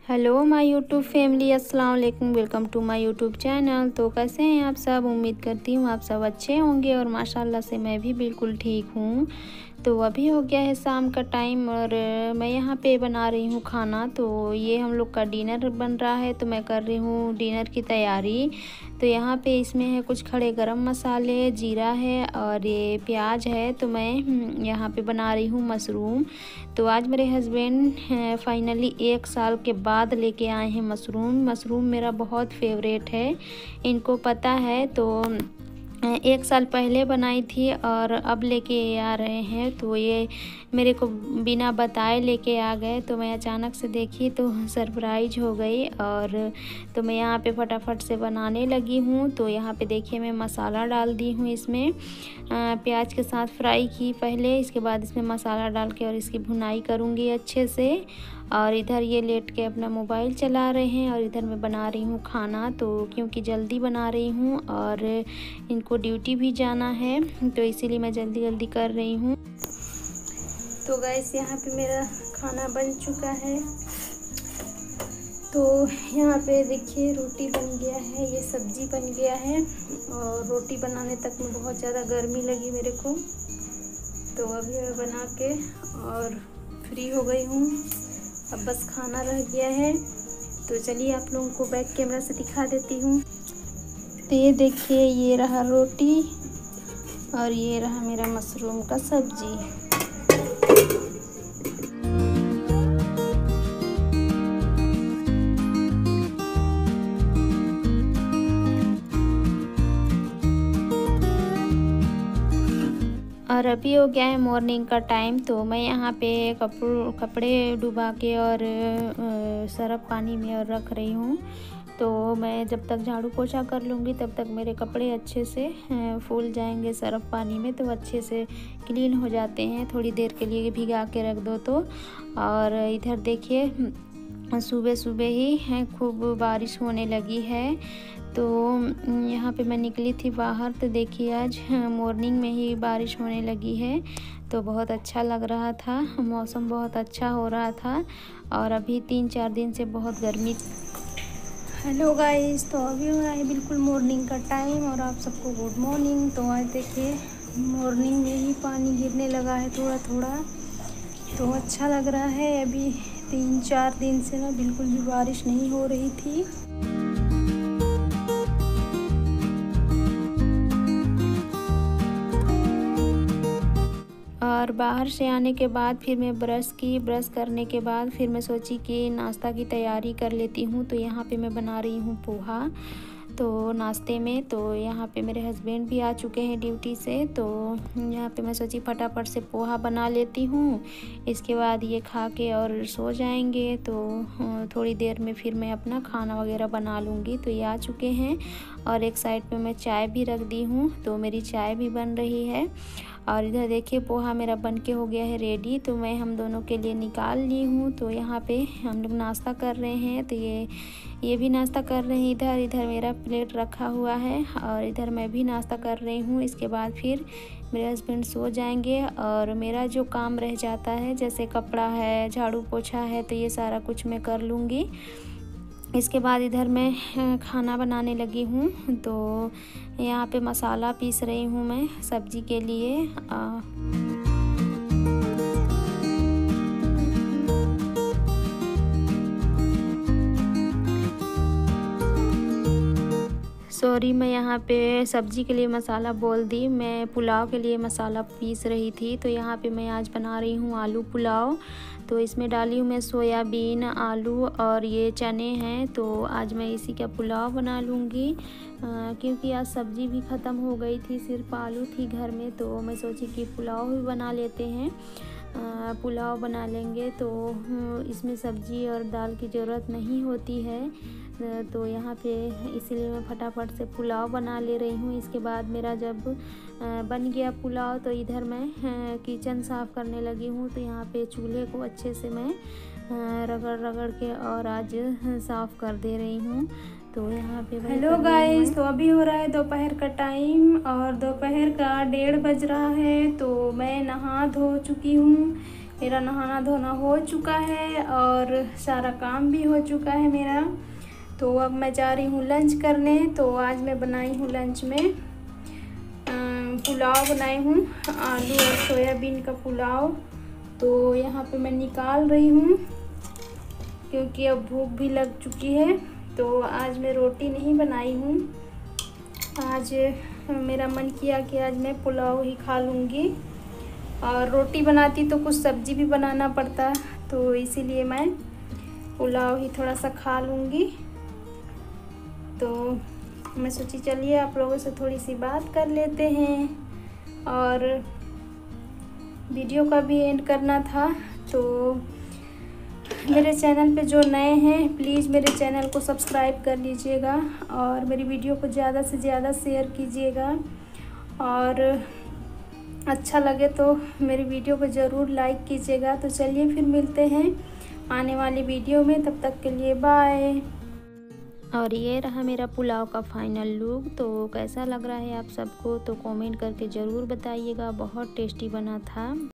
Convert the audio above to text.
Hello my YouTube family, अस्सलाम वालेकुम। Welcome to my YouTube channel. तो कैसे हैं आप सब? उम्मीद करती हूँ आप सब अच्छे होंगे और माशाल्लाह से मैं भी बिल्कुल ठीक हूँ। तो अभी हो गया है शाम का टाइम और मैं यहाँ पे बना रही हूँ खाना। तो ये हम लोग का डिनर बन रहा है, तो मैं कर रही हूँ डिनर की तैयारी। तो यहाँ पे इसमें है कुछ खड़े गरम मसाले, जीरा है और ये प्याज है। तो मैं यहाँ पे बना रही हूँ मशरूम। तो आज मेरे हस्बैंड फाइनली 1 साल के बाद लेके आए हैं मशरूम। मशरूम मेरा बहुत फेवरेट है, इनको पता है। तो 1 साल पहले बनाई थी और अब लेके आ रहे हैं। तो ये मेरे को बिना बताए लेके आ गए, तो मैं अचानक से देखी तो सरप्राइज हो गई। और तो मैं यहाँ पे फटाफट से बनाने लगी हूँ। तो यहाँ पे देखिए मैं मसाला डाल दी हूँ इसमें, प्याज के साथ फ्राई की पहले, इसके बाद इसमें मसाला डाल के और इसकी भुनाई करूँगी अच्छे से। और इधर ये लेट के अपना मोबाइल चला रहे हैं और इधर मैं बना रही हूँ खाना। तो क्योंकि जल्दी बना रही हूँ और इनको ड्यूटी भी जाना है, तो इसीलिए मैं जल्दी जल्दी कर रही हूँ। तो गाइस यहाँ पे मेरा खाना बन चुका है। तो यहाँ पे देखिए रोटी बन गया है, ये सब्जी बन गया है। और रोटी बनाने तक में बहुत ज़्यादा गर्मी लगी मेरे को, तो अभी मैं बना के और फ्री हो गई हूँ। अब बस खाना रह गया है। तो चलिए आप लोगों को बैक कैमरा से दिखा देती हूँ। तो ये देखिए, ये रहा रोटी और ये रहा मेरा मशरूम का सब्जी। और अभी हो गया है मॉर्निंग का टाइम। तो मैं यहाँ पे कपड़े डुबा के और सरफ पानी में और रख रही हूँ। तो मैं जब तक झाड़ू पोछा कर लूँगी तब तक मेरे कपड़े अच्छे से फूल जाएंगे सरफ पानी में, तो अच्छे से क्लीन हो जाते हैं। थोड़ी देर के लिए भिगा के रख दो तो। और इधर देखिए सुबह सुबह ही है खूब बारिश होने लगी है। तो यहाँ पे मैं निकली थी बाहर, तो देखिए आज मॉर्निंग में ही बारिश होने लगी है। तो बहुत अच्छा लग रहा था, मौसम बहुत अच्छा हो रहा था। और अभी 3-4 दिन से बहुत गर्मी। हेलो गाइस, तो अभी हो रहा है बिल्कुल मॉर्निंग का टाइम और आप सबको गुड मॉर्निंग। तो आज देखिए मॉर्निंग में ही पानी गिरने लगा है थोड़ा थोड़ा, तो अच्छा लग रहा है। अभी 3-4 दिन से ना बिल्कुल भी बारिश नहीं हो रही थी। और बाहर से आने के बाद फिर मैं ब्रश करने के बाद फिर मैं सोची कि नाश्ता की तैयारी कर लेती हूँ। तो यहाँ पे मैं बना रही हूँ पोहा तो नाश्ते में। तो यहाँ पे मेरे हस्बैंड भी आ चुके हैं ड्यूटी से, तो यहाँ पे मैं सोची फटाफट से पोहा बना लेती हूँ। इसके बाद ये खा के और सो जाएंगे। तो थोड़ी देर में फिर मैं अपना खाना वगैरह बना लूँगी। तो ये आ चुके हैं और एक साइड पे मैं चाय भी रख दी हूँ, तो मेरी चाय भी बन रही है। और इधर देखिए पोहा मेरा बनके हो गया है रेडी, तो मैं हम दोनों के लिए निकाल ली हूँ। तो यहाँ पे हम लोग नाश्ता कर रहे हैं। तो ये भी नाश्ता कर रहे हैं। इधर मेरा प्लेट रखा हुआ है और इधर मैं भी नाश्ता कर रही हूँ। इसके बाद फिर मेरे हस्बैंड सो जाएंगे और मेरा जो काम रह जाता है, जैसे कपड़ा है, झाड़ू पोछा है, तो ये सारा कुछ मैं कर लूँगी। इसके बाद इधर मैं खाना बनाने लगी हूँ। तो यहाँ पे मसाला पीस रही हूँ मैं सब्जी के लिए। सॉरी, मैं यहाँ पे सब्जी के लिए मसाला बोल दी, मैं पुलाव के लिए मसाला पीस रही थी। तो यहाँ पे मैं आज बना रही हूँ आलू पुलाव। तो इसमें डाली हूँ मैं सोयाबीन, आलू और ये चने हैं। तो आज मैं इसी का पुलाव बना लूँगी, क्योंकि आज सब्ज़ी भी ख़त्म हो गई थी, सिर्फ आलू थी घर में। तो मैं सोची कि पुलाव भी बना लेते हैं, पुलाव बना लेंगे तो इसमें सब्ज़ी और दाल की ज़रूरत नहीं होती है। तो यहाँ पे इसीलिए मैं फटाफट से पुलाव बना ले रही हूँ। इसके बाद मेरा जब बन गया पुलाव, तो इधर मैं किचन साफ़ करने लगी हूँ। तो यहाँ पे चूल्हे को अच्छे से मैं रगड़ के और आज साफ़ कर दे रही हूँ। तो यहाँ पे हेलो गाइस, तो अभी हो रहा है दोपहर का टाइम और दोपहर का 1:30 बज रहा है। तो मैं नहा धो चुकी हूँ, मेरा नहाना धोना हो चुका है और सारा काम भी हो चुका है मेरा। तो अब मैं जा रही हूँ लंच करने। तो आज मैं बनाई हूँ लंच में पुलाव बनाई हूँ, आलू और सोयाबीन का पुलाव। तो यहाँ पे मैं निकाल रही हूँ क्योंकि अब भूख भी लग चुकी है। तो आज मैं रोटी नहीं बनाई हूँ, आज मेरा मन किया कि आज मैं पुलाव ही खा लूँगी। और रोटी बनाती तो कुछ सब्ज़ी भी बनाना पड़ता, तो इसीलिए मैं पुलाव ही थोड़ा सा खा लूँगी। तो मैं सोची चलिए आप लोगों से थोड़ी सी बात कर लेते हैं और वीडियो का भी एंड करना था। तो मेरे चैनल पे जो नए हैं प्लीज़ मेरे चैनल को सब्सक्राइब कर लीजिएगा और मेरी वीडियो को ज़्यादा से ज़्यादा शेयर कीजिएगा। और अच्छा लगे तो मेरी वीडियो को ज़रूर लाइक कीजिएगा। तो चलिए फिर मिलते हैं आने वाली वीडियो में, तब तक के लिए बाय। और ये रहा मेरा पुलाव का फाइनल लुक। तो कैसा लग रहा है आप सबको तो कमेंट करके ज़रूर बताइएगा। बहुत टेस्टी बना था।